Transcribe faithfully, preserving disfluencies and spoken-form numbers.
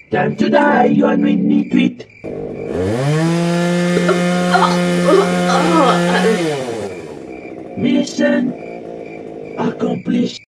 Time to die, you and me tweet. Mission accomplished.